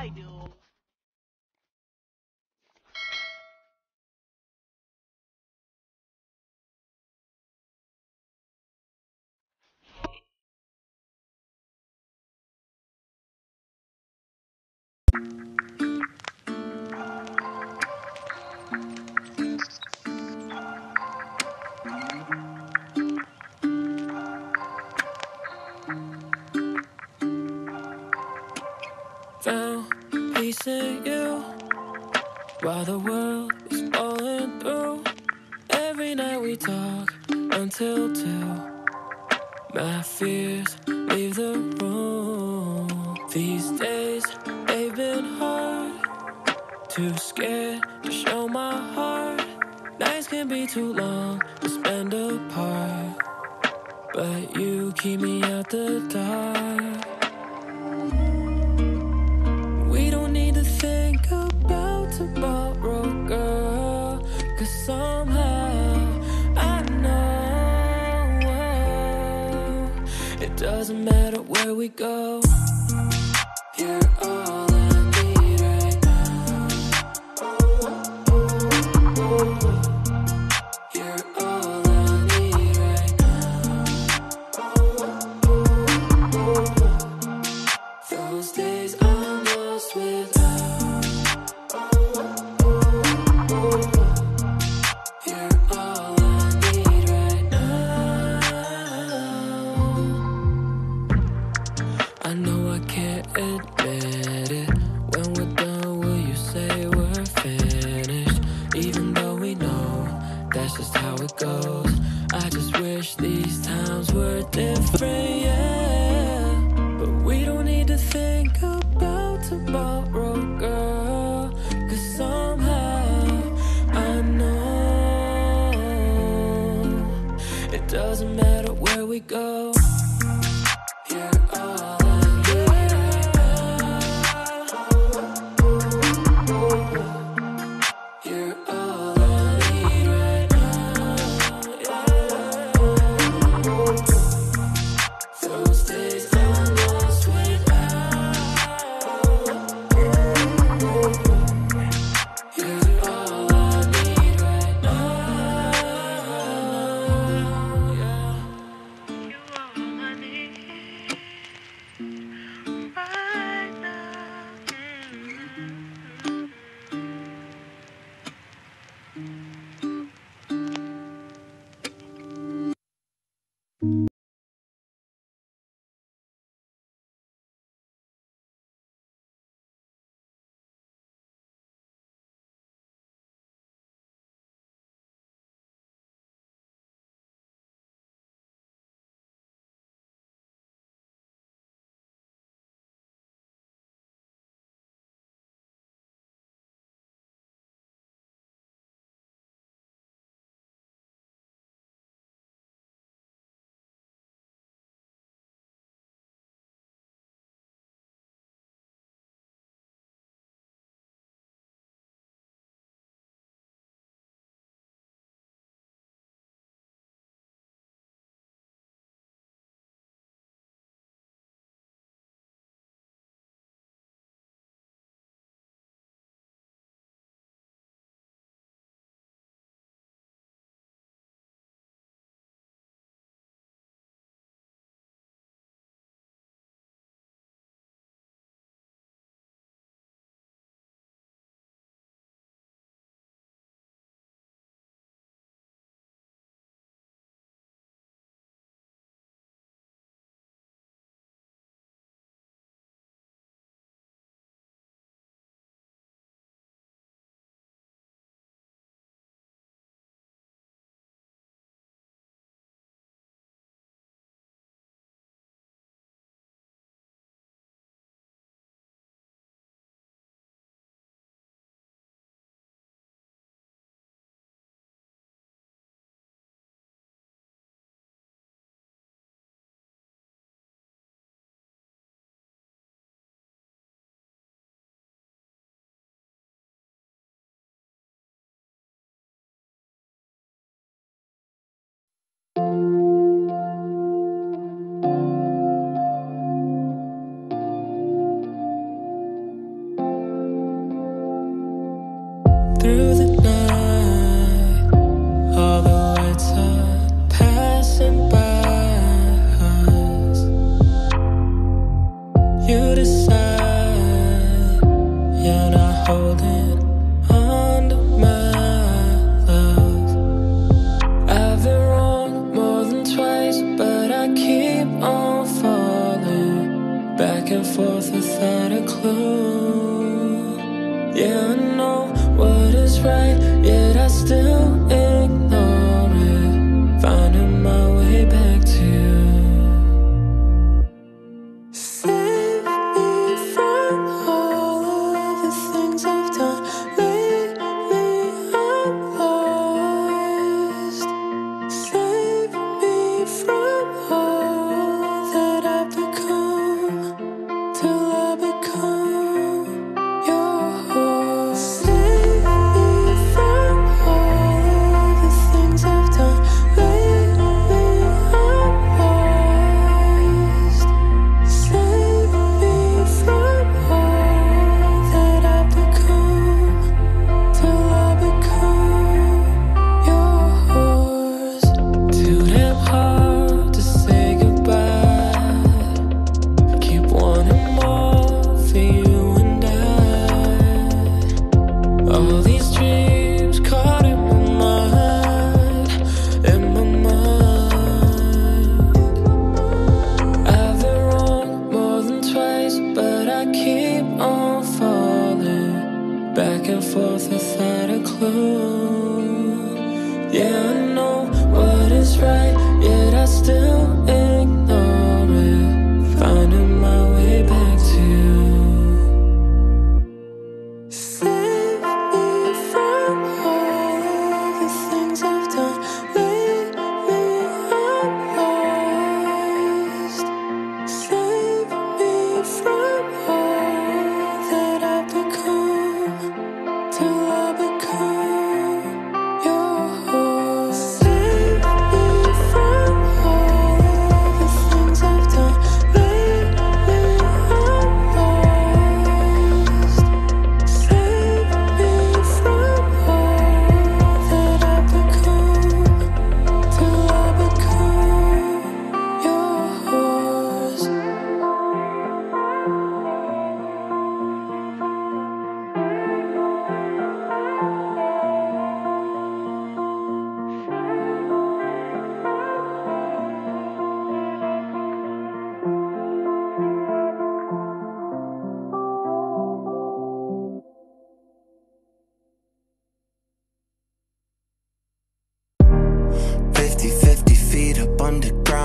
I do. Found peace in you while the world was falling through. Every night we talk until 2. My fears leave the room. These days they've been hard. Too scared to show my heart. Nights can be too long to spend apart, but you keep me out the dark. We don't need to think about tomorrow, girl, 'cause somehow I know it doesn't matter where we go. You're all I need right now. You're all I need right now. Those days I'm lost without. You're all I need right now. I know I can't admit it. When we're done, will you say we're finished? Even though we know that's just how it goes. I just wish these times were different, yeah. But we don't need to think about tomorrow, girl, 'cause somehow I know it doesn't matter where we go. You're all I need right now. You're all I need right now. Yeah. Those days I'm lost without. You're all I need right now. Yeah. on falling back and forth without a clue. Yeah, I know what is right, yet I still ignore it, finding my way back to you. Save me from all of the things I've done lately. I'm lost. Save me from all that I've become, till I become yours. Save me from all of the things I've done lately. I'm lost. Save me from all that I've become, till I become yours. Too damn hard to say goodbye. Keep wanting more for you and I. All these dreams caught in my mind, in my mind. I've been wrong more than twice, but I keep on falling back and forth without a clue. Yeah, I know what is right, yet I still ignore it, finding my way back to you. Save me from all of the things I've done lately. I'm lost. Save me from all that I've become, till I become yours. Save me from all of the things I've done lately. I'm lost. Save me from all that I've become, till I become yours. "50 feet up underground.